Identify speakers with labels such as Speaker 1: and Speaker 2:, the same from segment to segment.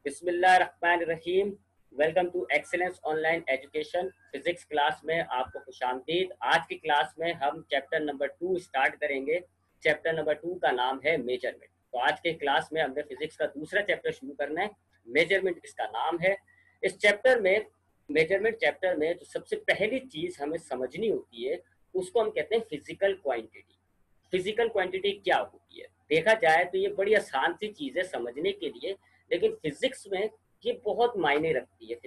Speaker 1: बिस्मिल्लाहिर्रहमानिर्रहीम। Welcome to excellence online education physics class में आपको खुशामदीद। आज की क्लास में हम चैप्टर नंबर 2 स्टार्ट करेंगे। चैप्टर नंबर 2 का नाम है मेजरमेंट। तो आज के क्लास में हमने फिजिक्स का दूसरा चैप्टर शुरू करना है। मेजरमेंट इसका नाम है। इस चैप्टर में मेजरमेंट चैप्टर में जो सबसे पहली चीज हमें समझनी होती है उसको हम कहते हैं फिजिकल क्वांटिटी। फिजिकल क्वांटिटी क्या होती है? देखा जाए तो ये बड़ी आसान सी चीज है समझने के लिए, लेकिन फिजिक्स में ये बहुत मायने रखती है।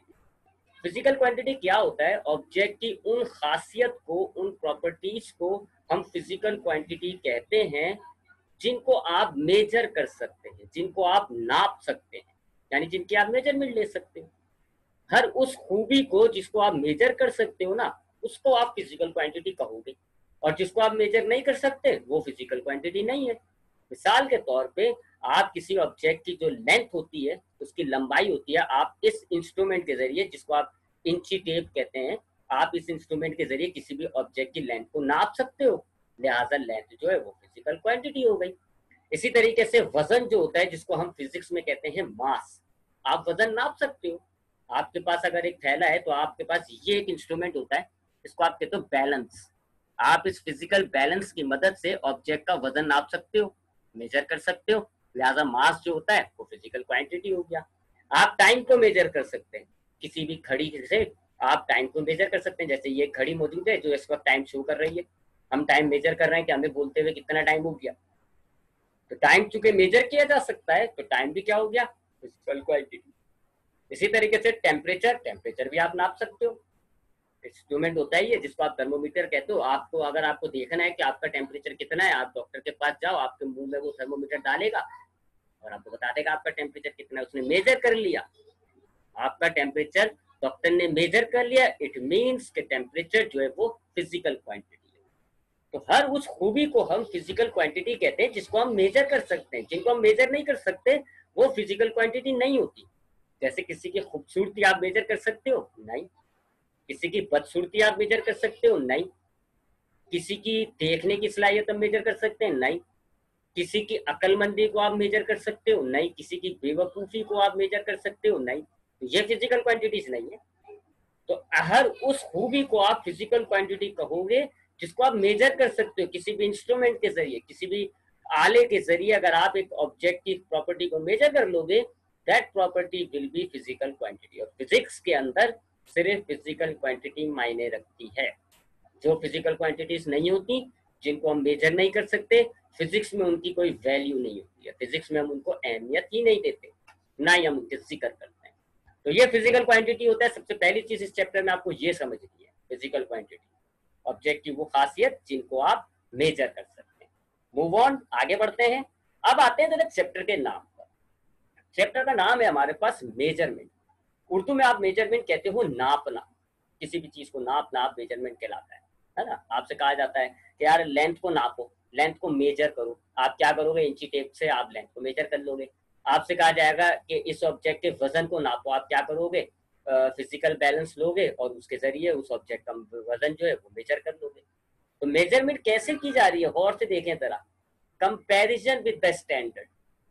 Speaker 1: फिजिकल क्वांटिटी क्या होता है? ऑब्जेक्ट की उन खासियत को, उन प्रॉपर्टीज को हम फिजिकल क्वांटिटी कहते हैं जिनको आप मेजर कर सकते हैं, जिनको आप नाप सकते हैं, यानी जिनकी आप मेजरमेंट ले सकते हो। हर उस खूबी को जिसको आप मेजर कर सकते हो ना, उसको आप फिजिकल क्वांटिटी कहोगे, और जिसको आप मेजर नहीं कर सकते वो फिजिकल क्वांटिटी नहीं है। मिसाल के तौर पे आप किसी ऑब्जेक्ट की जो लेंथ होती है, उसकी लंबाई होती है, आप इस इंस्ट्रूमेंट के जरिए, जिसको आप इंची टेप कहते हैं, आप इस इंस्ट्रूमेंट के जरिए किसी भी ऑब्जेक्ट की लेंथ को नाप सकते हो। लिहाजा लेंथ जो है वो फिजिकल क्वांटिटी हो गई। इसी तरीके से वजन जो होता है, जिसको हम फिजिक्स में कहते हैं मास, आप वजन नाप सकते हो। आपके पास अगर एक थैला है तो आपके पास ये एक इंस्ट्रूमेंट होता है, इसको आप कहते हो बैलेंस। आप इस फिजिकल बैलेंस की मदद से ऑब्जेक्ट का वजन नाप सकते हो, मेजर कर सकते हो। लिहाजा मास जो होता है वो फिजिकल क्वांटिटी हो गया। आप टाइम को मेजर कर सकते हैं, किसी भी घड़ी से आप टाइम को मेजर कर सकते हैं। जैसे ये घड़ी मौजूद है जो इस वक्त टाइम शो कर रही है, हम टाइम मेजर कर रहे हैं कि हमें बोलते हुए कितना टाइम हो गया। तो टाइम चूंकि मेजर किया जा सकता है तो टाइम भी क्या हो गया? Physical quantity. इसी तरीके से टेम्परेचर, टेम्परेचर भी आप नाप सकते हो। इंस्ट्रूमेंट होता है ये जिसको आप थर्मोमीटर कहते हो। आपको अगर आपको देखना है कि आपका टेम्परेचर कितना है, आप डॉक्टर के पास जाओ, आपके मुंह में वो थर्मोमीटर डालेगा और आपको बता देगा आपका टेम्परेचर कितना है। उसने मेजर कर लिया आपका टेम्परेचर, डॉक्टर ने मेजर कर लिया, इट मीन्स कि टेम्परेचर जो है वो फिजिकल क्वांटिटी है। तो हर उस खूबी को हम फिजिकल क्वांटिटी कहते हैं जिसको हम मेजर कर सकते हैं। जिनको हम मेजर नहीं कर सकते वो फिजिकल क्वांटिटी नहीं होती। जैसे किसी की खूबसूरती आप मेजर कर सकते हो? नहीं। किसी की बदसूरती आप मेजर कर सकते हो? नहीं। किसी की देखने की सलाहियत हम मेजर कर सकते हैं? नहीं। किसी की अक्लमंदी को आप मेजर कर सकते हो? नहीं। किसी की बेवकूफ़ी को आप मेजर कर सकते हो? नहीं। तो ये फिजिकल क्वांटिटीज नहीं है। तो हर उस खूबी को आप फिजिकल क्वांटिटी कहोगे जिसको आप मेजर कर सकते हो किसी भी इंस्ट्रूमेंट के जरिए, किसी भी आले के जरिए। अगर आप एक ऑब्जेक्ट की प्रॉपर्टी को मेजर कर लोगे, that property will be physical quantity. और फिजिक्स के अंदर सिर्फ फिजिकल क्वांटिटी मायने रखती है। जो फिजिकल क्वांटिटीज नहीं होती, जिनको हम मेजर नहीं कर सकते, फिजिक्स में उनकी कोई वैल्यू नहीं होती है। फिजिक्स में हम उनको अहमियत ही नहीं देते, ना ही हम उनके जिक्र करते हैं। तो ये फिजिकल क्वांटिटी होता है। सबसे पहली चीज इस चैप्टर में आपको ये समझनी है, फिजिकल क्वांटिटी, ऑब्जेक्ट की वो खासियत जिनको आप मेजर कर सकते हैं। मूव ऑन, आगे बढ़ते हैं। अब आते हैं जरा चैप्टर के नाम पर। चैप्टर का नाम है हमारे पास मेजरमेंट। उर्दू में आप मेजरमेंट कहते हो नापना। किसी भी चीज को नापना आप मेजरमेंट कहलाता है ना। आपसे कहा जाता है कि यार लेंथ को नापो, लेंथ को मेजर करो। आप क्या करोगे? इंची टेप से आप लेंथ को मेजर कर लोगे। आपसे कहा जाएगा कि इस ऑब्जेक्ट के वजन को नापो, आप क्या करोगे? फिजिकल बैलेंस लोगे और उसके जरिए उस ऑब्जेक्ट का वजन जो है वो मेजर कर लोगे। तो मेजरमेंट कैसे की जा रही है गौर से देखें जरा। Comparison with the standard,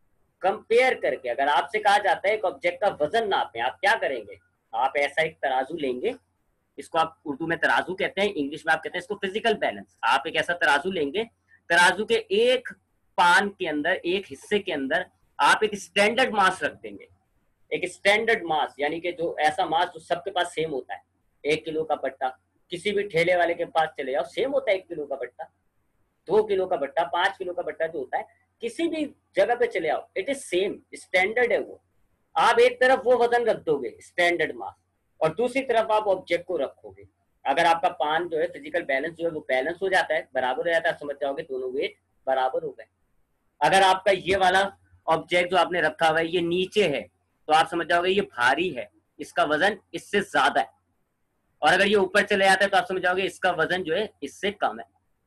Speaker 1: compare करके। अगर आपसे कहा जाता है एक ऑब्जेक्ट का वजन नापें, आप क्या करेंगे? आप ऐसा एक तराजू लेंगे, इसको आप उर्दू में तराजू कहते हैं, इंग्लिश में आप कहते हैं इसको फिजिकल बैलेंस। आप एक ऐसा तराजू लेंगे, तराजू के एक पान के अंदर, एक हिस्से के अंदर आप एक स्टैंडर्ड मास रख देंगे। एक स्टैंडर्ड मास यानी कि जो ऐसा मास जो सबके पास सेम होता है। 1 किलो का बट्टा, किसी भी ठेले वाले के पास चले जाओ, सेम होता है 1 किलो का बट्टा। 2 किलो का बट्टा, 5 किलो का बट्टा जो होता है, किसी भी जगह पे चले आओ, इट इज सेम, स्टैंडर्ड है वो। आप एक तरफ वो वजन रख दोगे स्टैंडर्ड मास, और दूसरी तरफ आप ऑब्जेक्ट को रखोगे। अगर आपका पान जो है फिजिकल बैलेंस जो है वो बैलेंस हो जाता है, बराबर हो जाता है, समझ जाओगे दोनों वेट बराबर हो गए। अगर आपका ये वाला ऑब्जेक्ट जो आपने रखा हुआ है ये नीचे है, तो आप समझ जाओगे ये भारी है, इसका वजन इससे ज्यादा है। और अगर ये ऊपर चले जाता है तो आप समझ जाओगे इसका वजन जो है इससे कम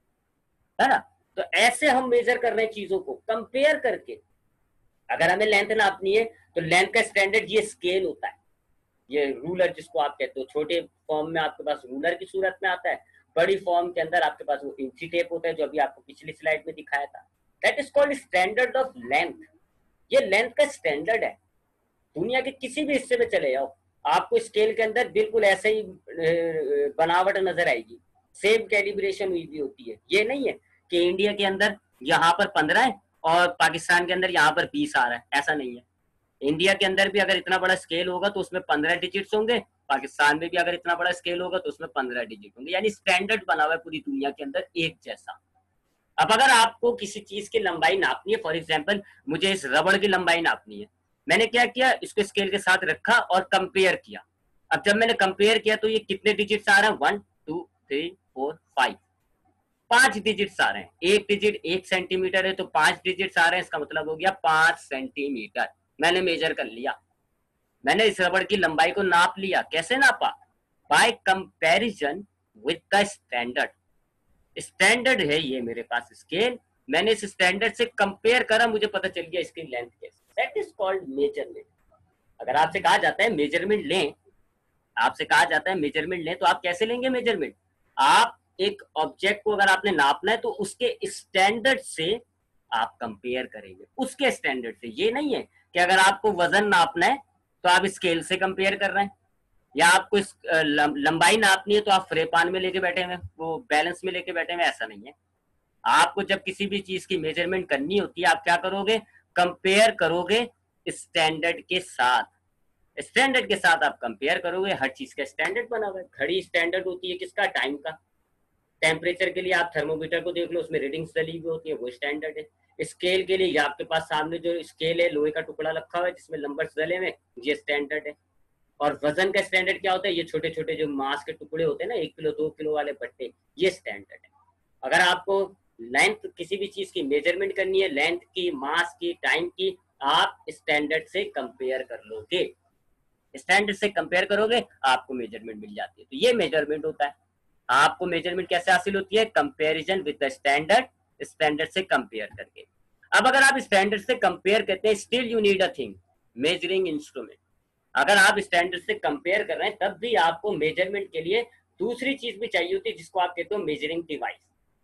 Speaker 1: है ना। तो ऐसे हम मेजर कर रहे हैं चीजों को कंपेयर करके। अगर हमें लेंथ नापनी है तो लेंथ का स्टैंडर्ड ये स्केल होता है, ये रूलर जिसको आप कहते हो। छोटे फॉर्म में आपके पास रूलर की सूरत में आता है, बड़ी फॉर्म के अंदर आपके पास वो इंची टेप होता है जो अभी आपको पिछली स्लाइड में दिखाया था। That is called standard of length. ये लेंथ का स्टैंडर्ड है। दुनिया के किसी भी हिस्से में चले जाओ, आपको स्केल के अंदर बिल्कुल ऐसे ही बनावट नजर आएगी, सेम कैलिब्रेशन हुई भी होती है। ये नहीं है कि इंडिया के अंदर यहाँ पर 15 है और पाकिस्तान के अंदर यहाँ पर 20 आ रहा है, ऐसा नहीं है। इंडिया के अंदर भी अगर इतना बड़ा स्केल होगा तो उसमें 15 डिजिट्स होंगे, पाकिस्तान में भी अगर इतना बड़ा स्केल होगा तो उसमें 15 डिजिट होंगे, यानी स्टैंडर्ड बना हुआ है पूरी दुनिया के अंदर एक जैसा। अब अगर आपको किसी चीज की लंबाई नापनी है, फॉर एग्जाम्पल मुझे इस रबड़ की लंबाई नापनी है, मैंने क्या किया, इसको स्केल के साथ रखा और कंपेयर किया। अब जब मैंने कंपेयर किया तो ये कितने डिजिट्स आ रहे हैं, 1 2 3 4 5, 5 डिजिट्स आ रहे हैं। एक डिजिट 1 सेंटीमीटर है तो 5 डिजिट्स आ रहे हैं, इसका मतलब हो गया 5 सेंटीमीटर। मैंने मेजर कर लिया, मैंने इस रबड़ की लंबाई को नाप लिया। कैसे नापा? By comparison with the standard. Standard है ये मेरे पास स्केल, मैंने इस स्टैंडर्ड से कंपेयर करा, मुझे पता चल गया इसकी लेंथ कैसे। That is called measurement. अगर आपसे कहा जाता है मेजरमेंट लें, आपसे कहा जाता है मेजरमेंट लें, तो आप कैसे लेंगे मेजरमेंट? आप एक ऑब्जेक्ट को अगर आपने नापना है तो उसके स्टैंडर्ड से आप कंपेयर करेंगे, उसके स्टैंडर्ड से। ये नहीं है कि अगर आपको वजन नापना है तो आप स्केल से कंपेयर कर रहे हैं, या आपको इस लंबाई नापनी है तो आप फ्रेपान में लेके बैठे हुए, वो बैलेंस में लेके बैठे हुए, ऐसा नहीं है। आपको जब किसी भी चीज की मेजरमेंट करनी होती है, आप क्या करोगे? कंपेयर करोगे स्टैंडर्ड के साथ। स्टैंडर्ड के साथ आप कंपेयर करोगे, हर चीज का स्टैंडर्ड बना हुआ है। घड़ी स्टैंडर्ड होती है किसका? टाइम का। टेम्परेचर के लिए आप थर्मोमीटर को देख लो, उसमें रीडिंग्स डली हुई होती है, वो स्टैंडर्ड है। स्केल के लिए आपके पास सामने जो स्केल है, लोहे का टुकड़ा रखा हुआ है जिसमें नंबर्स डले हुए, ये स्टैंडर्ड है। और वजन का स्टैंडर्ड क्या होता है? ये छोटे छोटे जो मांस के टुकड़े होते हैं ना, 1 किलो 2 किलो वाले बट्टे, ये स्टैंडर्ड है। अगर आपको लेंथ किसी भी चीज की मेजरमेंट करनी है, लेंथ की, मास की, टाइम की, आप स्टैंडर्ड से कंपेयर कर लोगे। स्टैंडर्ड से कंपेयर करोगे आपको मेजरमेंट मिल जाती है। तो ये मेजरमेंट होता है। आपको मेजरमेंट कैसे हासिल होती है? Comparison with the standard, standard से कंपेयर करके। अब अगर आप स्टैंडर्ड से कंपेयर करते हैं, still you need a thing, measuring instrument. अगर आप स्टैंडर्ड से कंपेयर कर रहे हैं तब भी आपको मेजरमेंट के लिए दूसरी चीज भी चाहिए होती है, जिसको आप कहते हो मेजरिंग डिवाइस।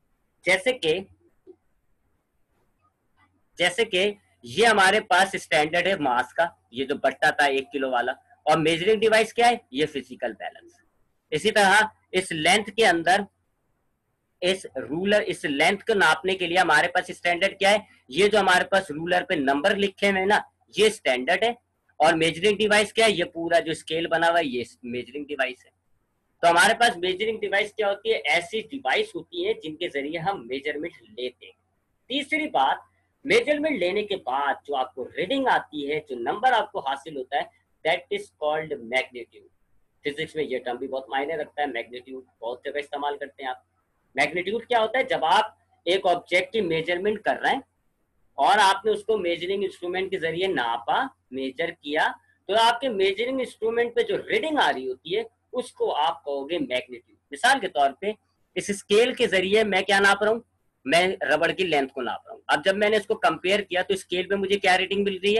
Speaker 1: जैसे कि ये हमारे पास स्टैंडर्ड है मास का, ये जो बट्टा था 1 किलो वाला, और मेजरिंग डिवाइस क्या है? ये फिजिकल बैलेंस। इसी तरह इस लेंथ के अंदर, इस रूलर, इस लेंथ को नापने के लिए हमारे पास स्टैंडर्ड क्या है? ये जो हमारे पास रूलर पे नंबर लिखे हुए ना, ये स्टैंडर्ड है। और मेजरिंग डिवाइस क्या है? ये पूरा जो स्केल बना हुआ है, ये मेजरिंग डिवाइस है। तो हमारे पास मेजरिंग डिवाइस क्या होती है? ऐसी डिवाइस होती है जिनके जरिए हम मेजरमेंट लेते हैं। तीसरी बात, मेजरमेंट लेने के बाद जो आपको रीडिंग आती है, जो नंबर आपको हासिल होता है, that is called magnitude. Physics में ये टर्म भी बहुत मायने रखता है, मैग्नीट्यूड बहुत जगह इस्तेमाल करते हैं आप। मैग्नीट्यूड क्या होता है? जब आप एक ऑब्जेक्ट की मेजरमेंट कर रहे हैं और आपने उसको मेजरिंग इंस्ट्रूमेंट के जरिए नापा, मेजर किया, तो आपके मेजरिंग इंस्ट्रूमेंट पे जो रीडिंग आ रही होती है उसको आप कहोगे मैग्नीट्यूड। मिसाल के तौर पे इस स्केल के जरिए मैं क्या नाप रहा हूँ? मैं रबड़ की लेंथ को नाप रहा हूँ। अब जब मैंने इसको कंपेयर किया तो स्केल पे मुझे क्या रीडिंग मिल रही है?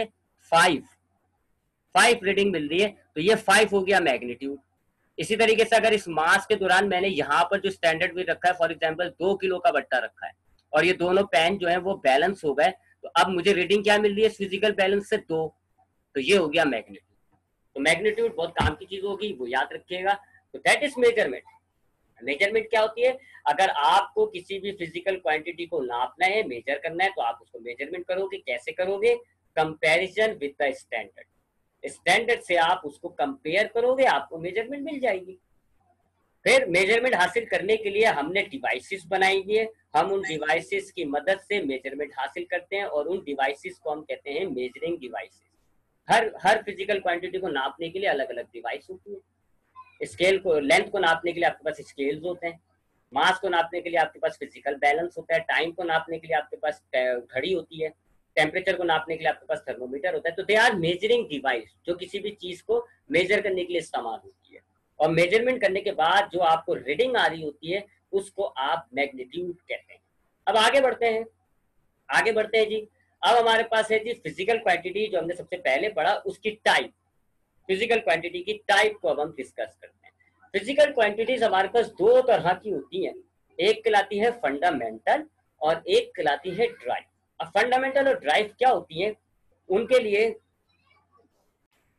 Speaker 1: 5 रीडिंग मिल रही है, तो ये 5 हो गया मैग्नीट्यूड। इसी तरीके से अगर इस मास के दौरान मैंने यहाँ पर जो स्टैंडर्ड वेट रखा है, फॉर एग्जांपल 2 किलो का बट्टा रखा है, और ये दोनों पेन जो है वो बैलेंस हो गए, तो अब मुझे रीडिंग क्या मिल रही है फिजिकल बैलेंस से? 2। तो ये हो गया मैग्नीट्यूड। तो मैग्नीट्यूड बहुत काम की चीज होगी, वो याद रखिएगा। तो दैट इज मेजरमेंट। मेजरमेंट क्या होती है? अगर आपको किसी भी फिजिकल क्वांटिटी को नापना है, मेजर करना है, तो आप उसको मेजरमेंट करोगे। कैसे करोगे? Comparison with the standard. Standard से आप उसको कंपेयर करोगे, आपको मेजरमेंट मिल जाएगी। फिर मेजरमेंट हासिल करने के लिए हमने डिवाइसेस बनाई है, हम उन डिवाइसेस की मदद से मेजरमेंट हासिल करते हैं, और उन डिवाइसेस को हम कहते हैं मेजरिंग डिवाइसेस। हर फिजिकल क्वांटिटी को नापने के लिए अलग अलग डिवाइस होती है। स्केल को, लेंथ को नापने के लिए आपके पास स्केल्स होते हैं, मास को नापने के लिए आपके पास फिजिकल बैलेंस होता है, टाइम को नापने के लिए आपके पास घड़ी होती है, टेम्परेचर को नापने के लिए आपके पास थर्मोमीटर होता है। तो दे आर मेजरिंग डिवाइस, जो किसी भी चीज को मेजर करने के लिए इस्तेमाल होती है। और मेजरमेंट करने के बाद जो आपको रीडिंग आ रही होती है उसको आप मैग्नीट्यूड कहते हैं। अब आगे बढ़ते हैं जी। अब हमारे पास है जी फिजिकल क्वांटिटी, जो हमने सबसे पहले पढ़ा, उसकी टाइप। फिजिकल क्वांटिटी की टाइप को अब हम डिस्कस करते हैं। फिजिकल क्वांटिटीज हमारे पास दो तरह की होती हैं, एक कहलाती है फंडामेंटल और एक कहलाती है ड्राइव। अब फंडामेंटल और ड्राइव क्या होती है? उनके लिए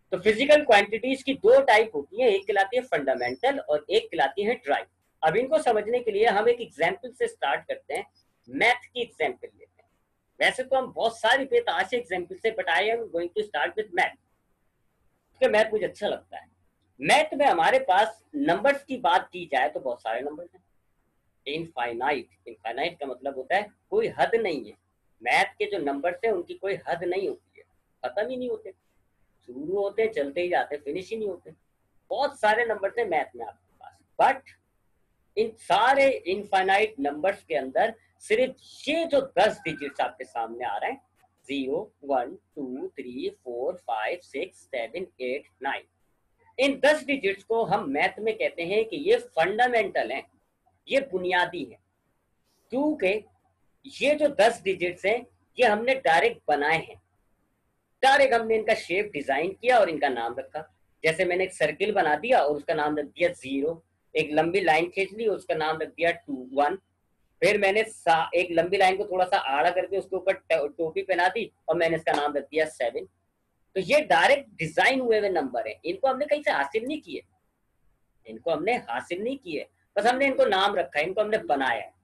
Speaker 1: तो फिजिकल क्वांटिटीज की दो टाइप होती है, एक कहलाती है फंडामेंटल और एक कहलाती है ड्राइव। अब इनको समझने के लिए हम एक एग्जाम्पल से स्टार्ट करते हैं, मैथ की एग्जाम्पल लेते हैं। वैसे तो हम बहुत सारी बेतहाशा एग्जाम्पल से, but I am going to start with math, क्योंकि मैथ मुझे अच्छा लगता है। मैथ में हमारे पास नंबर्स की बात की जाए तो बहुत सारे नंबर्स हैं, इनफाइनाइट। इनफाइनाइट का मतलब होता है कोई हद नहीं है। मैथ के जो नंबर्स हैं उनकी कोई हद नहीं होती है, खत्म ही नहीं होते, शुरू होते चलते ही जाते, फिनिश ही नहीं होते। बहुत सारे नंबर्स हैं मैथ में आपके पास, बट इन सारे इनफाइनाइट नंबर्स के अंदर सिर्फ ये जो 10 डिजिट्स आपके सामने आ रहे हैं, 0 1 2 3 4 5 6 7 8 9, इन 10 डिजिट्स को हम मैथ में कहते हैं कि ये फंडामेंटल हैं, ये बुनियादी है। क्योंकि ये जो 10 डिजिट्स हैं ये हमने डायरेक्ट बनाए हैं, डायरेक्ट हमने इनका शेप डिजाइन किया और इनका नाम रखा। जैसे मैंने एक सर्किल बना दिया और उसका नाम रख दिया 0, एक लंबी लाइन खींच ली, उसका नाम रख दिया 2 1, फिर मैंने एक लंबी लाइन को थोड़ा सा आड़ा करके उसके ऊपर टोपी पहना दी और मैंने इसका नाम रख दिया 7। तो ये डायरेक्ट डिजाइन हुए हुए नंबर है, इनको हमने कहीं से हासिल नहीं किए, इनको हमने हासिल नहीं किए, बस हमने इनको नाम रखा है, इनको हमने बनाया है।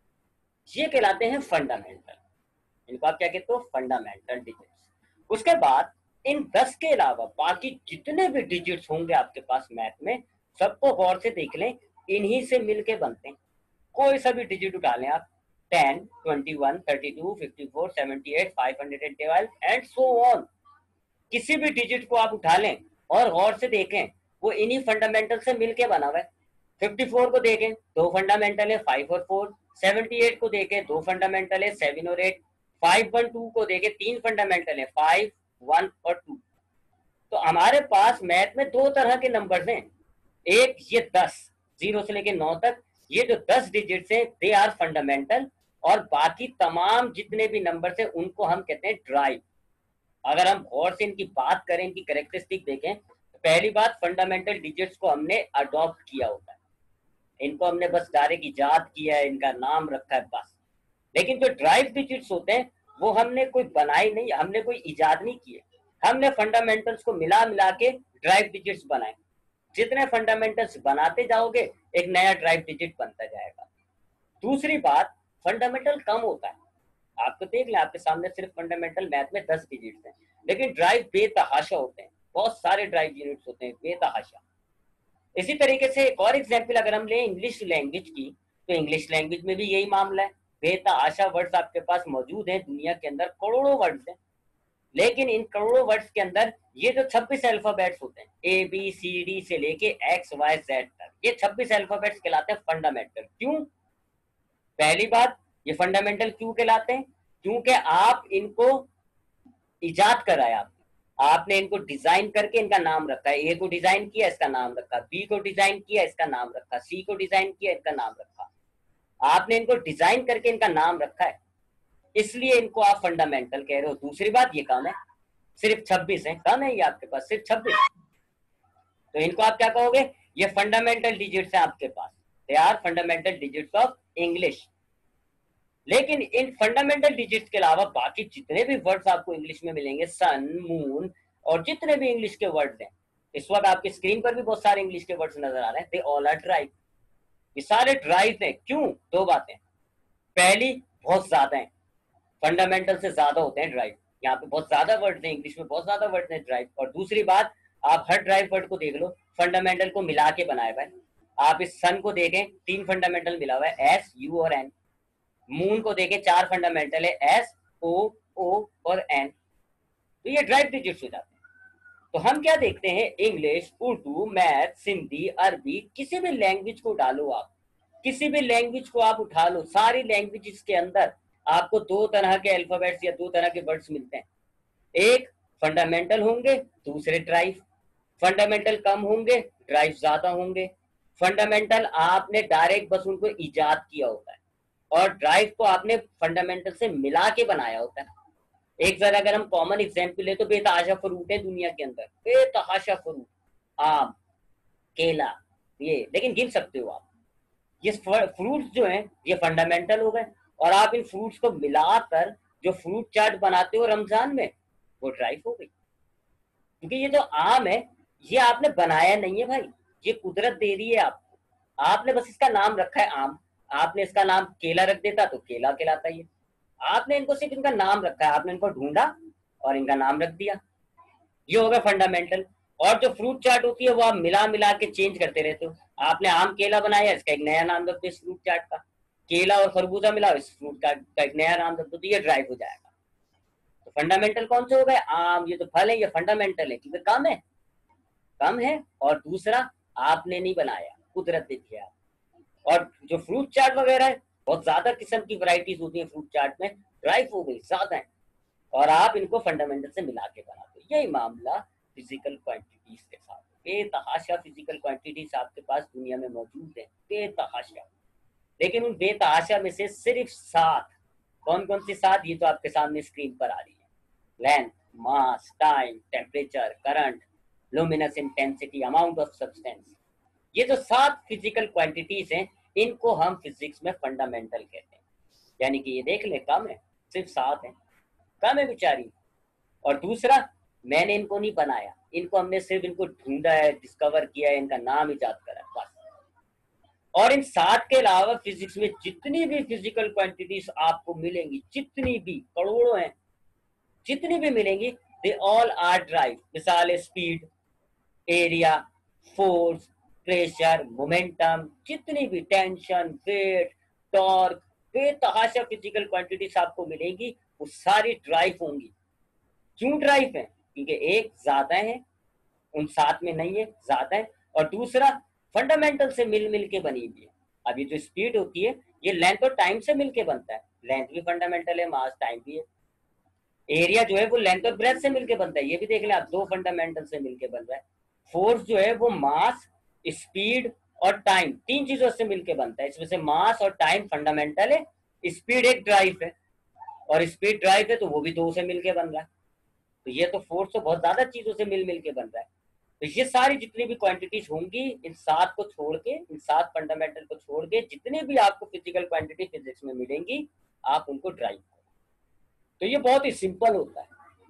Speaker 1: ये कहलाते हैं फंडामेंटल, इनको आप क्या कहते हो, फंडामेंटल डिजिट्स। उसके बाद इन 10 के अलावा बाकी जितने भी डिजिट्स होंगे आपके पास मैथ में, सबको गौर से देख लें, इन्हीं से मिलके बनते हैं। कोई सा भी डिजिट उठा लें आप, 10 21 32 54 78 512 एंड सो ऑन, किसी भी डिजिट को आप उठा लें और गौर से देखें, वो इन्हीं फंडामेंटल से मिलके बना हुआ है। 54 को देखें, दो फंडामेंटल है 5 और 4। 78 को देखें, दो फंडामेंटल है 7 और 8। 512 को देखें, तीन फंडामेंटल है 5 1 और 2। तो हमारे पास मैथ में दो तरह के नंबर्स हैं, एक ये 10 0 से लेके 9 तक, ये जो 10 डिजिट्स हैं दे आर फंडामेंटल, और बाकी तमाम जितने भी नंबर्स हैं उनको हम कहते हैं ड्राइव। अगर हम गौर से इनकी बात करें, इनकी कैरेक्टरिस्टिक देखें, तो पहली बात, फंडामेंटल डिजिट्स को हमने अडॉप्ट किया होता है, इनको हमने बस डायरेक्ट इजाद किया है, इनका नाम रखा है बस। लेकिन जो ड्राइव डिजिट्स होते हैं वो हमने कोई बनाई नहीं, हमने कोई इजाद नहीं किए, हमने फंडामेंटल्स को मिला मिला के ड्राइव डिजिट्स बनाए। जितने फंडामेंटल्स बनाते जाओगे एक नया ड्राइव डिजिट बनता जाएगा। दूसरी बात, फंडामेंटल कम होता है, आपको देख लें आपके सामने सिर्फ फंडामेंटल मैथ में 10 डिजिट्स हैं, लेकिन ड्राइव बेतहाशा होते हैं, बहुत सारे ड्राइव यूनिट्स होते हैं बेतहाशा। इसी तरीके से एक और एग्जाम्पल अगर हम लें इंग्लिश लैंग्वेज की, तो इंग्लिश लैंग्वेज में भी यही मामला है, बेतहाशा वर्ड्स आपके पास मौजूद हैं, दुनिया के अंदर करोड़ों वर्ड्स हैं, लेकिन इन करोड़ों वर्ड्स के अंदर ये जो 26 अल्फाबेट्स होते हैं, ए बी सी डी से लेके एक्स वाई जेड तक, ये 26 अल्फाबेट्स कहलाते हैं फंडामेंटल। क्यों? पहली बात, ये फंडामेंटल क्यों कहलाते हैं? क्योंकि आप इनको इजाद कराया, आपने इनको डिजाइन करके इनका नाम रखा है। ए को डिजाइन किया, इसका नाम रखा, बी को डिजाइन किया, इसका नाम रखा, सी को डिजाइन किया, इसका नाम रखा। आपने इनको डिजाइन करके इनका नाम रखा है, इसलिए इनको आप फंडामेंटल कह रहे हो। दूसरी बात, ये कम है, सिर्फ 26 है, कम है ये आपके पास सिर्फ 26, तो इनको आप क्या कहोगे? ये फंडामेंटल डिजिट्स है आपके पास, they are fundamental digits of English. लेकिन इन फंडामेंटल डिजिट्स के अलावा बाकी जितने भी वर्ड्स आपको इंग्लिश में मिलेंगे, सन, मून और जितने भी इंग्लिश के वर्ड्स हैं, इस वक्त आपकी स्क्रीन पर भी बहुत सारे इंग्लिश के वर्ड्स नजर आ रहे हैं, दे ऑल आर ड्राइव, ये सारे ड्राइव हैं। क्यों? दो बातें, पहली, बहुत ज्यादा है, फंडामेंटल से ज्यादा होते हैं ड्राइव, यहाँ पे बहुत ज्यादा वर्ड्स हैं, इंग्लिश में बहुत ज्यादा वर्ड्स हैं ड्राइव। और दूसरी बात, आप हर ड्राइव वर्ड को देख लो, फंडामेंटल को मिला के बनाया हुआ है। आप इस सन को देखें, 3 फंडामेंटल मिला हुआ है, एस, यू और एन। मून को देखें, 4 फंडामेंटल है, एस, ओ, ओ और एन। तो ये ड्राइव डिजिट्स हो जाते हैं। तो हम क्या देखते हैं, इंग्लिश, उर्दू, मैथ, सिंधी, अरबी, किसी भी लैंग्वेज को डालो आप, किसी भी लैंग्वेज को आप उठा लो, सारी लैंग्वेजेस के अंदर आपको दो तरह के अल्फाबेट्स या दो तरह के वर्ड्स मिलते हैं, एक फंडामेंटल होंगे, दूसरे ड्राइव। फंडामेंटल कम होंगे, ड्राइव ज्यादा होंगे। फंडामेंटल आपने डायरेक्ट बस उनको इजाद किया होता है, और ड्राइव को आपने फंडामेंटल से मिला के बनाया होता है। एक जरा अगर हम कॉमन एग्जाम्पल ले, तो बेतहाशा फ्रूट है दुनिया के अंदर, बेतहाशा फ्रूट, आम, केला, ये, लेकिन गिन सकते हो आप। ये फ्रूट्स जो हैं ये फंडामेंटल हो गए, और आप इन फ्रूट्स को मिलाकर जो फ्रूट चाट बनाते हो रमजान में, वो ड्राइव हो गई। क्योंकि ये जो आम है ये आपने बनाया नहीं है भाई, ये कुदरत दे रही है आपको, आपने बस इसका नाम रखा है आम। आपने इसका नाम केला रख देता तो केला कहलाता ये। आपने इनको सिर्फ इनका नाम रखा है, आपने इनको ढूंढा और इनका नाम रख दिया, ये हो गया फंडामेंटल। और जो फ्रूट चाट होती है वो आप मिला मिला के चेंज करते रहते हो। आपने आम केला बनाया, इसका एक नया नाम रख दो इस फ्रूट चाट का। केला और खरबूजा मिला, इस फ्रूट का एक नया नाम रख दो, तो ये ड्राइव हो जाएगा। तो फंडामेंटल कौन से हो गए? आम, ये तो फल है, ये फंडामेंटल है क्योंकि कम है, कम है। और दूसरा, आपने नहीं बनाया, कुदरत ने दिया। और जो फ्रूट चाट वगैरह है, बहुत ज्यादा किस्म की वैरायटीज होती है फ्रूट चाट में, ड्राइव हो गई ज्यादा है, और आप इनको फंडामेंटल से मिला के बनाते हो। यही मामला फिजिकल क्वांटिटीज के साथ। बेतहाशा फिजिकल क्वांटिटीज आपके पास दुनिया में मौजूद है, बेतहाशा। लेकिन उन बेतहाशा में से सिर्फ 7, कौन कौन सी 7, ये तो आपके सामने स्क्रीन पर आ रही है। Length, mass, time, temperature, current, luminous intensity, amount of substance, ये जो 7 फिजिकल क्वांटिटीज हैं, इनको हम फिजिक्स में फंडामेंटल कहते हैं। यानी कि ये देख ले, कम है, सिर्फ 7 है, कम है बेचारी। और दूसरा, मैंने इनको नहीं बनाया, इनको हमने सिर्फ इनको ढूंढा है, डिस्कवर किया है, इनका नाम ईजाद करा है, बस। और इन 7 के अलावा फिजिक्स में जितनी भी फिजिकल क्वांटिटीज आपको मिलेंगी, जितनी भी, करोड़ों हैं, जितनी भी मिलेंगी, दे ऑल आर ड्राइव। मिसाल है speed, area, force, pressure, momentum, जितनी भी, टेंशन, वेट, टॉर्क, बेतहाशा फिजिकल क्वांटिटीज आपको मिलेंगी, वो सारी ड्राइव होंगी। क्यों ड्राइव है? क्योंकि एक ज्यादा है, उन 7 में नहीं है, ज्यादा है। और दूसरा, फंडामेंटल से मिल मिल के बनी हुई है। अब ये जो स्पीड होती है, ये लेंथ और टाइम से मिलके बनता है, लेंथ भी फंडामेंटल है, मास टाइम भी है। एरिया जो है वो लेंथ और ब्रेथ से मिलके बनता है, ये भी देख ले आप, 2 फंडामेंटल से मिलके बन रहा है। फोर्स जो है वो मास, स्पीड और टाइम, 3 चीजों से मिलके बनता है। इसमें से मास और टाइम फंडामेंटल है, स्पीड एक ड्राइव है, और स्पीड ड्राइव है तो वो भी 2 से मिलके बन रहा है। तो ये तो फोर्स तो बहुत ज्यादा चीजों से मिल मिल के बन रहा है। तो ये सारी जितनी भी क्वांटिटीज होंगी, इन 7 को छोड़ के, इन 7 फंडामेंटल को छोड़ के, जितनी भी आपको फिजिकल क्वांटिटी फिजिक्स में मिलेंगी, आप उनको ड्राइव करो। तो ये बहुत ही सिंपल होता है।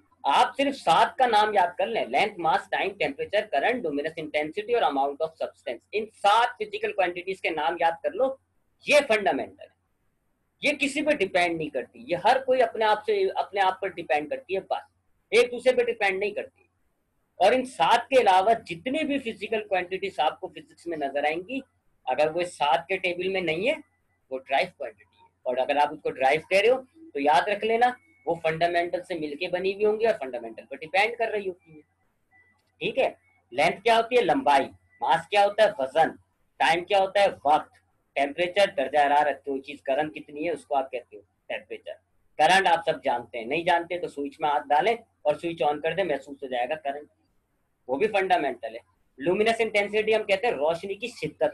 Speaker 1: आप सिर्फ 7 का नाम याद कर लें, length, mass, time, temperature, current, luminous intensity और अमाउंट ऑफ सब्सटेंस। इन 7 फिजिकल क्वांटिटीज के नाम याद कर लो, ये फंडामेंटल है। ये किसी पे डिपेंड नहीं करती, ये हर कोई अपने आप से, अपने आप पर डिपेंड करती है, बस, एक दूसरे पे डिपेंड नहीं करती। और इन 7 के अलावा जितनी भी फिजिकल क्वांटिटीज आपको फिजिक्स में नजर आएंगी, अगर वो 7 के टेबल में नहीं है, वो ड्राइव क्वांटिटी है। और अगर आप उसको ड्राइव कह रहे हो तो याद रख लेना, वो फंडामेंटल से मिलके बनी हुई होंगी और फंडामेंटल पर डिपेंड कर रही होती है। ठीक है? लेंथ क्या होती है? लंबाई। मास क्या होता है? वजन। टाइम क्या होता है? वक्त। टेम्परेचर, दर्जा हरारत, कोई चीज गर्म कितनी है उसको आप कहते हो टेम्परेचर। करंट आप सब जानते हैं, नहीं जानते तो स्विच में हाथ डालें और स्विच ऑन कर दे, महसूस हो जाएगा करंट, वो भी फंडामेंटल है। लुमिनस इंटेंसिटी हम कहते हैं रोशनी की शिद्दत।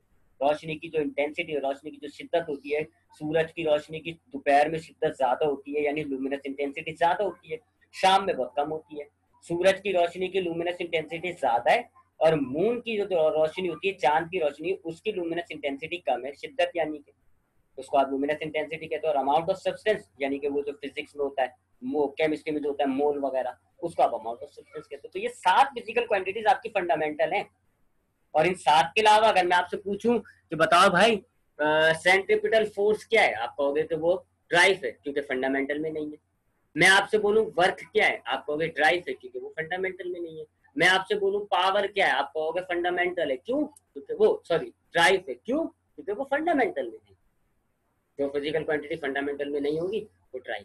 Speaker 1: रोशनी की जो इंटेंसिटी, रोशनी की जो शिद्दत होती है, सूरज की रोशनी की दोपहर में शिद्दत ज्यादा होती है, यानी लुमिनस इंटेंसिटी ज्यादा होती है, शाम में बहुत कम होती है। सूरज की रोशनी की लुमिनस इंटेंसिटी ज्यादा है, और मून की जो रोशनी होती है, चांद की रोशनी, उसकी लुमिनस इंटेंसिटी कम है, शिद्दत यानी कि, उसको आप लुमिनस इंटेंसिटी कहते हो। और अमाउंट ऑफ सब्सटेंस, यानी कि वो जो फिजिक्स में होता है, केमिस्ट्री में जो होता है मोल वगैरह, उसको आप अमाउंट ऑफ सब्सटेंस कहते हो। तो ये 7 फिजिकल क्वांटिटीज आपकी फंडामेंटल हैं। और इन 7 के अलावा अगर मैं आपसे पूछूं कि बताओ भाई सेंट्रीपिटल फोर्स क्या है, आप कहोगे तो वो ड्राइव है, क्योंकि फंडामेंटल में नहीं है। मैं आपसे बोलूं वर्क क्या है, आप कहोगे ड्राइव है, क्योंकि वो फंडामेंटल में नहीं है। मैं आपसे बोलूं पावर क्या है, आप कहोगे फंडामेंटल है, क्यों? क्योंकि वो, सॉरी, ड्राइव है, क्यों? क्योंकि वो फंडामेंटल में नहीं। जो फिजिकल क्वांटिटी फंडामेंटल में नहीं होगी, वो ड्राइव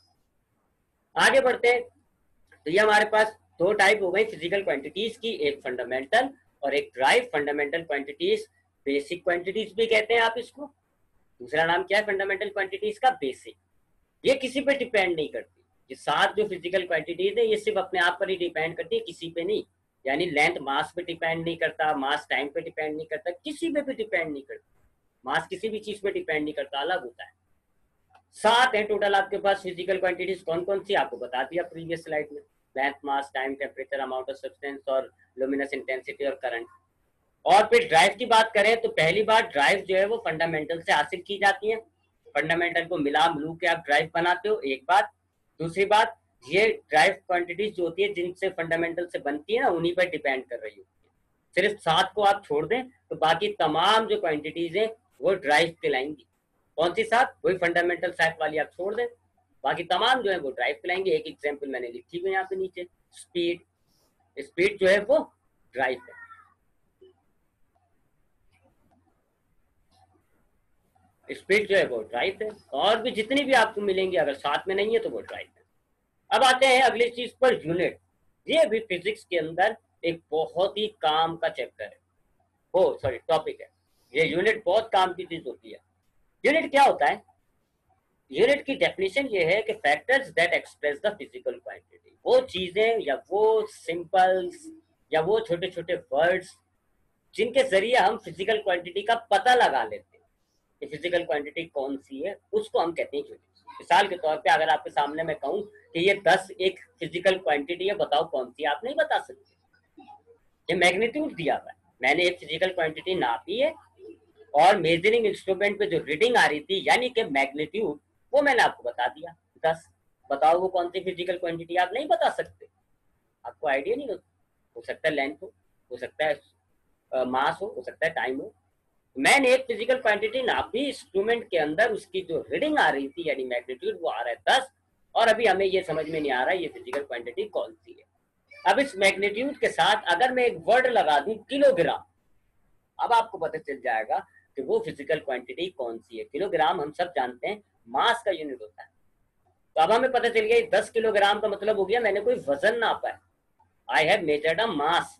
Speaker 1: कहलाएगी। आगे बढ़ते हैं। तो ये हमारे पास 2 टाइप हो गई फिजिकल क्वांटिटीज की, एक फंडामेंटल और एक derived. Fundamental quantities, basic quantities भी कहते हैं आप इसको। दूसरा नाम क्या है फंडामेंटल क्वांटिटीज का? बेसिक। ये किसी पे डिपेंड नहीं करती। ये 7 जो फिजिकल क्वांटिटीज है, ये सिर्फ अपने आप पर ही डिपेंड करती है, किसी पे नहीं। यानी लेंथ मास पे डिपेंड नहीं करता, मास टाइम पे डिपेंड नहीं करता, किसी पे भी डिपेंड नहीं करता। मास किसी भी चीज पे डिपेंड नहीं करता, अलग होता है। 7 है टोटल आपके पास फिजिकल क्वांटिटीज। कौन कौन सी आपको बता दिया प्रीवियस स्लाइड में, length, mass, time, temperature, amount of substance और लुमिनस इंटेंसिटी और करंट। और फिर ड्राइव की बात करें तो पहली बात, ड्राइव जो है वो फंडामेंटल से हासिल की जाती है। फंडामेंटल को मिला मिलू के आप ड्राइव बनाते हो, एक बात। दूसरी बात, ये ड्राइव क्वांटिटीज जो होती है जिनसे फंडामेंटल से बनती है ना, उन्हीं पर डिपेंड कर रही होती है। सिर्फ 7 को आप छोड़ दें तो बाकी तमाम जो क्वांटिटीज हैं वो ड्राइव कहलाएंगी। कौन सी 7? वही फंडामेंटल 7 वाली आप छोड़ दें, बाकी तमाम जो है वो ड्राइव कहलाएंगे। एक एग्जाम्पल मैंने लिखी हुई यहाँ पे नीचे, स्पीड। स्पीड जो है वो ड्राइव है। स्पीड जो है वो ड्राइव है। और भी जितनी भी आपको मिलेंगी, अगर साथ में नहीं है तो वो ड्राइव है। अब आते हैं अगली चीज पर, यूनिट। ये भी फिजिक्स के अंदर एक बहुत ही काम का चैप्टर है, वो सॉरी टॉपिक है। ये यूनिट बहुत काम की चीज होती है। यूनिट क्या होता है? यूनिट की डेफिनेशन ये है कि factors that express the physical quantity, वो चीजें या वो सिंबल्स या वो छोटे छोटे वर्ड्स जिनके जरिए हम फिजिकल क्वांटिटी का पता लगा लेते हैं कि फिजिकल क्वांटिटी कौन सी है, उसको हम कहते हैं यूनिट। मिसाल के तौर पे अगर आपके सामने मैं कहूँ कि ये 10 एक फिजिकल क्वांटिटी है, बताओ कौन सी? आप नहीं बता सकते। ये मैग्नीट्यूड दिया हुआ है, मैंने एक फिजिकल क्वांटिटी नापी है और मेजरिंग इंस्ट्रूमेंट पे जो रीडिंग आ रही थी यानी कि मैग्नीट्यूड, वो मैंने आपको बता दिया 10। बताओ वो कौन सी फिजिकल क्वांटिटी? आप नहीं बता सकते, आपको आइडिया नहीं हो सकता है लेंथ हो सकता है मास हो सकता है टाइम हो। मैंने एक फिजिकल क्वांटिटी नापी इंस्ट्रूमेंट के अंदर, उसकी जो रीडिंग आ रही थी यानी मैग्नीट्यूड वो आ रहा है 10, और अभी हमें ये समझ में नहीं आ रहा है ये फिजिकल क्वांटिटी कौन सी है। अब इस मैग्नीट्यूड के साथ अगर मैं एक वर्ड लगा दूं किलोग्राम, अब आपको पता चल जाएगा कि वो फिजिकल क्वांटिटी कौन सी है। किलोग्राम हम सब जानते हैं मास का यूनिट होता है। तो अब हमें पता चल गया 10 किलोग्राम का मतलब हो गया मैंने कोई वजन नापा है। आई हैव मेजर्ड अ मास,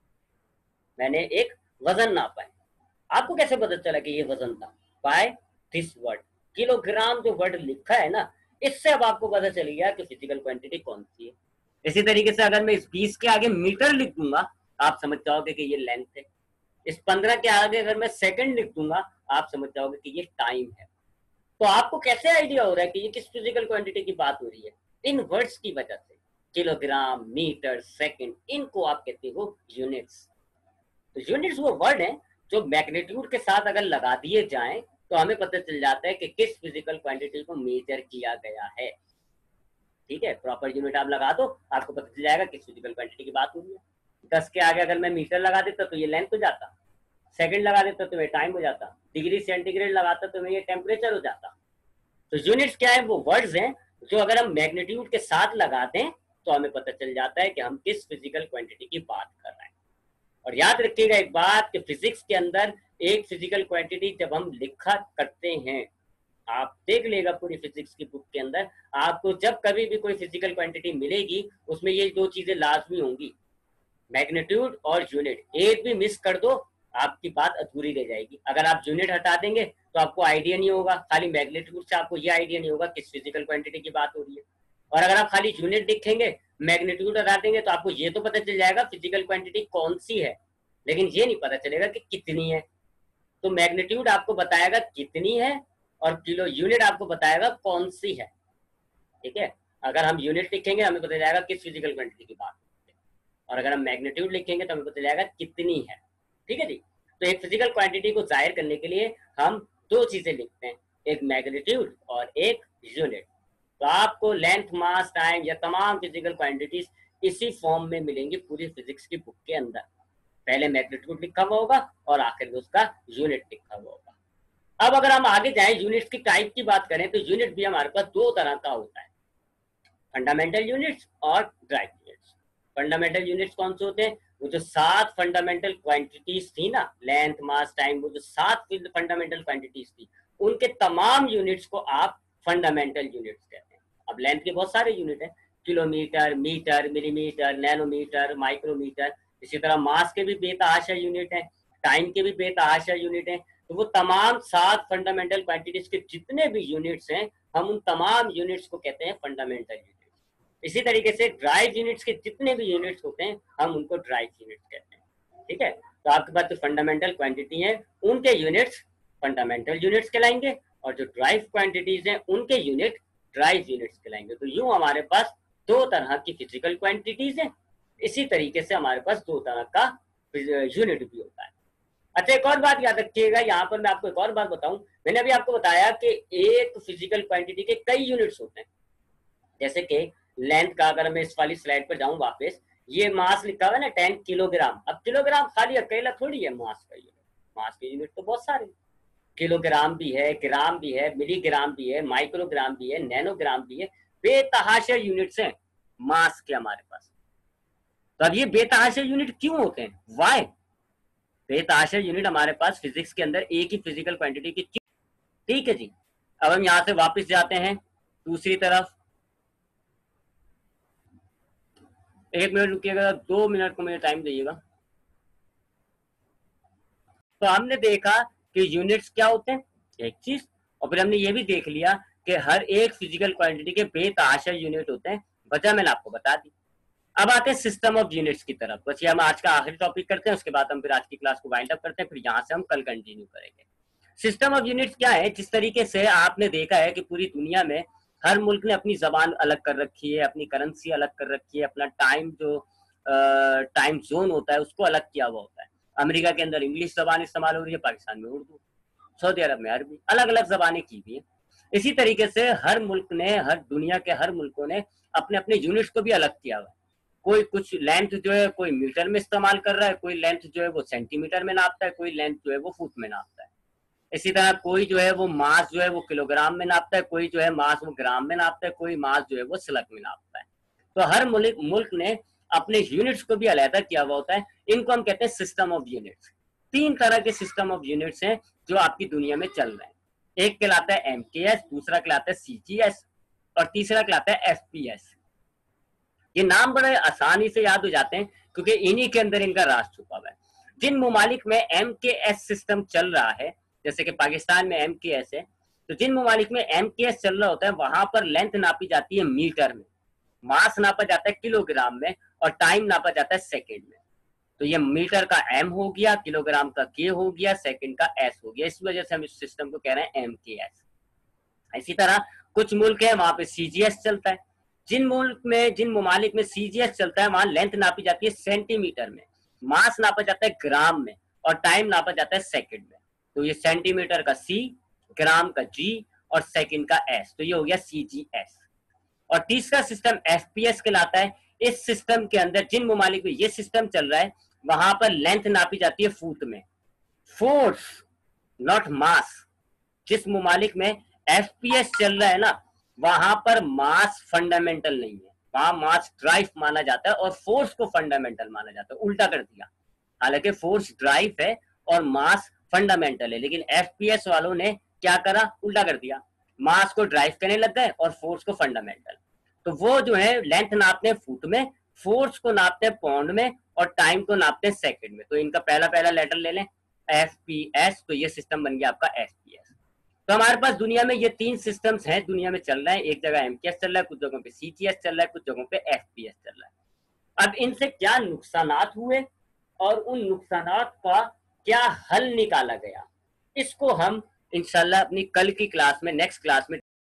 Speaker 1: मैंने एक वजन नापा है। आपको कैसे पता चला कि ये वजन था? By this word. किलोग्राम जो वर्ड लिखा है ना, इससे अब आपको पता चल गया कि फिजिकल क्वांटिटी कौन सी है। इसी तरीके से अगर मैं इस 20 के आगे मीटर लिख दूंगा, आप समझ जाओगे कि ये लेंथ है। इस 15 के आगे अगर मैं सेकंड लिख दूंगा, आप समझ जाओगे कि ये टाइम है। तो आपको कैसे आइडिया हो रहा है कि ये किस फिजिकल क्वांटिटी की बात हो रही है? इन वर्ड्स की वजह से। किलोग्राम, मीटर, सेकंड, इनको आप कहते हो यूनिट्स। तो यूनिट्स वो वर्ड हैं जो मैग्नीट्यूड के साथ अगर लगा दिए जाएं तो हमें पता चल जाता है कि किस फिजिकल क्वांटिटी को मेजर किया गया है। ठीक है, प्रॉपर यूनिट आप लगा दो, आपको पता चल जाएगा किस फिजिकल क्वांटिटी की बात हो रही है। 10 के आगे अगर मैं मीटर लगा देता तो ये लेंथ हो जाता, सेकंड लगा देता तो ये टाइम हो जाता, डिग्री सेंटीग्रेड लगाता तो ये टेम्परेचर हो जाता। तो यूनिट्स क्या है? वो वर्ड्स हैं जो अगर हम मैग्नीट्यूड के साथ लगाते हैं तो हमें पता चल जाता है कि हम किस फिजिकल क्वांटिटी की बात कर रहे हैं। और याद रखिएगा एक बात कि फिजिक्स के अंदर एक फिजिकल क्वांटिटी जब हम लिखा करते हैं, आप देख लेगा पूरी फिजिक्स की बुक के अंदर, आपको जब कभी भी कोई फिजिकल क्वांटिटी मिलेगी उसमें ये दो चीजें लाजमी होंगी, मैग्नीट्यूड और यूनिट। एक भी मिस कर दो आपकी बात अधूरी रह जाएगी। अगर आप यूनिट हटा देंगे तो आपको आइडिया नहीं होगा, खाली मैग्नीट्यूड से आपको ये आइडिया नहीं होगा किस फिजिकल क्वांटिटी की बात हो रही है। और अगर आप खाली यूनिट लिखेंगे, मैग्नीट्यूड हटा देंगे, तो आपको ये तो पता चल जाएगा फिजिकल क्वांटिटी कौन सी है, लेकिन ये नहीं पता चलेगा कि कितनी है। तो मैग्नीट्यूड आपको बताएगा कितनी है और किलो यूनिट आपको बताएगा कौन सी है। ठीक है, अगर हम यूनिट लिखेंगे हमें पता जाएगा किस फिजिकल क्वांटिटी की बात, और अगर हम मैग्नीट्यूड लिखेंगे तो हमें पता चलेगा कितनी है। ठीक है जी। तो एक फिजिकल क्वांटिटी को जाहिर करने के लिए हम दो चीजें लिखते हैं, एक मैग्नीट्यूड और एक यूनिट। तो आपको लेंथ, मास, टाइम या तमाम फिजिकल क्वांटिटीज इसी फॉर्म में मिलेंगी पूरी फिजिक्स की बुक के अंदर। पहले मैग्नीट्यूड लिखा हुआ होगा और आखिर में उसका यूनिट लिखा हुआ होगा। अब अगर हम आगे जाएं, यूनिट्स की टाइप की बात करें तो यूनिट भी हमारे पास दो तरह का होता है, फंडामेंटल यूनिट्स और ड्राइव यूनिट्स। फंडामेंटल यूनिट्स कौन से होते हैं? वो जो 7 फंडामेंटल क्वांटिटीज थी ना, लेंथ, मास, टाइम, वो जो 7 फंडामेंटल क्वांटिटीज थी, उनके तमाम यूनिट्स को आप फंडामेंटल यूनिट्स कहते हैं। अब लेंथ के बहुत सारे यूनिट हैं, kilometre, metre, millimetre, nanometre, micrometre. इसी तरह मास के भी बेतहाशा यूनिट हैं, टाइम के भी बेतहाशा यूनिट हैं। तो वो तमाम 7 फंडामेंटल क्वांटिटीज के जितने भी यूनिट्स हैं, हम उन तमाम यूनिट्स को कहते हैं फंडामेंटल यूनिट। इसी तरीके से ड्राइव यूनिट्स के जितने भी यूनिट्स होते हैं हम उनको ड्राइव यूनिट्स कहते हैं। ठीक है, तो आपके पास जो फंडामेंटल क्वांटिटी है उनके यूनिट्स फंडामेंटल यूनिट्स कहलाएंगे, और जो ड्राइव क्वांटिटीज हैं उनके यूनिट ड्राइव यूनिट्स कहलाएंगे। तो यूं हमारे पास दो तरह की फिजिकल क्वांटिटीज हैं, इसी तरीके से हमारे पास दो तरह का यूनिट भी होता है। अच्छा, एक और बात याद रखिएगा, यहाँ पर मैं आपको एक और बात बताऊं। मैंने अभी आपको बताया कि एक फिजिकल क्वांटिटी के कई यूनिट्स होते हैं, जैसे कि लेंथ का अगर मैं इस वाली स्लाइड पर जाऊं वापस, ये मास लिखा हुआ है ना 10 किलोग्राम। अब किलोग्राम खाली अकेला थोड़ी है मास का यूनिट, मास के यूनिट तो बहुत सारे, किलोग्राम भी है, ग्राम भी है, मिलीग्राम भी है, माइक्रोग्राम भी है, नैनोग्राम भी है, बेतहाशा यूनिट्स हैं मास के हमारे पास। तो अब ये बेतहाशा यूनिट क्यों होते हैं, वाई? बेतहाशा यूनिट हमारे पास फिजिक्स के अंदर एक ही फिजिकल क्वांटिटी की क्यों? ठीक है जी। अब हम यहां से वापस जाते हैं दूसरी तरफ। 1 मिनट रुकिएगा, 2 मिनट को मुझे टाइम दीजिएगा। तो हमने देखा कि यूनिट्स क्या होते हैं, एक चीज, और फिर हमने ये भी देख लिया कि हर एक फिजिकल क्वांटिटी के बेतहाशा यूनिट होते हैं, वजह मैंने आपको बता दी। अब आते हैं सिस्टम ऑफ यूनिट्स की तरफ। बस ये हम आज का आखिरी टॉपिक करते हैं, उसके बाद हम फिर आज की क्लास को वाइंड अप करते हैं, फिर यहाँ से हम कल कंटिन्यू करेंगे। सिस्टम ऑफ यूनिट्स क्या है? जिस तरीके से आपने देखा है कि पूरी दुनिया में हर मुल्क ने अपनी जबान अलग कर रखी है, अपनी करेंसी अलग कर रखी है, अपना टाइम जो टाइम जोन होता है उसको अलग किया हुआ होता है। अमेरिका के अंदर इंग्लिश जबान इस्तेमाल हो रही है, पाकिस्तान में उर्दू, सऊदी अरब में अरबी, अलग अलग जबानें की हुई है। इसी तरीके से हर मुल्क ने, हर दुनिया के हर मुल्कों ने अपने अपने यूनिट्स को भी अलग किया हुआ है। कोई कुछ लेंथ जो है कोई मीटर में इस्तेमाल कर रहा है, कोई लेंथ जो है वो सेंटीमीटर में नापता है, कोई लेंथ जो है वो फुट में नापता है। इसी तरह कोई जो है वो मास जो है वो किलोग्राम में नापता है, कोई जो है मास वो ग्राम में नापता है, कोई मास जो है वो स्लग में नापता है। तो हर मुल्क ने अपने यूनिट्स को भी अलग किया हुआ होता है। इनको हम कहते हैं सिस्टम ऑफ यूनिट्स। 3 तरह के सिस्टम ऑफ यूनिट्स हैं जो आपकी दुनिया में चल रहे हैं। एक कहलाता है एमकेएस, दूसरा कहलाता है सीजीएस, और तीसरा कहलाता है एफपीएस। ये नाम बड़े आसानी से याद हो जाते हैं क्योंकि इन्हीं के अंदर इनका राज छुपा हुआ है। जिन ममालिक में एमकेएस सिस्टम चल रहा है, जैसे कि पाकिस्तान में एमकेएस है, तो जिन ममालिक में एमकेएस चल रहा होता है वहां पर लेंथ नापी जाती है मीटर में, मास नापा जाता है किलोग्राम में, और टाइम नापा जाता है सेकेंड में। तो ये मीटर का एम हो गया, किलोग्राम का के हो गया, सेकंड का एस हो गया। इस वजह से हम इस सिस्टम को कह रहे हैं एमकेएस। इसी तरह कुछ मुल्क है वहां पे सीजीएस चलता है। जिन मुल्क में, जिन ममालिक में सीजीएस चलता है वहां लेंथ नापी जाती है सेंटीमीटर में, मास नापा जाता है ग्राम में, और टाइम नापा जाता है सेकंड में। तो ये सेंटीमीटर का सी, ग्राम का जी, और सेकंड का एस, तो ये हो गया सीजीएस। और तीसरा सिस्टम एफपीएस कहलाता है। इस सिस्टम के अंदर जिन ममालिक में ये सिस्टम चल रहा है वहां पर लेंथ नापी जाती है फुट में, फोर्स नॉट मास। जिस ममालिक में एफपीएस चल रहा है ना वहां पर मास फंडामेंटल नहीं है, वहां मास ड्राइव माना जाता है और फोर्स को फंडामेंटल माना जाता है। उल्टा कर दिया, हालांकि फोर्स ड्राइव है और मास फंडामेंटल है, लेकिन एफपीएस वालों ने क्या करा, उल्टा कर दिया, मास को ड्राइव करने लग गए और फोर्स को फंडामेंटल। तो वो जो है लेंथ नापते हैं फुट में, फोर्स को नापते हैं पाउंड में, और टाइम को नापते हैं सेकंड में। तो इनका पहला पहला लेटर ले लें एफपीएस, तो ये सिस्टम बन गया आपका एफपीएस। तो हमारे पास दुनिया में ये 3 सिस्टम्स हैं, दुनिया में चल रहे हैं। एक जगह एमकेएस चल रहा है, कुछ जगहों पे सीजीएस चल रहा है, कुछ जगहों पे एफपीएस चल रहा है। अब इनसे क्या नुकसानात हुए और उन नुकसानात का क्या हल निकाला गया, इसको हम इंशाल्लाह अपनी कल की क्लास में, नेक्स्ट क्लास में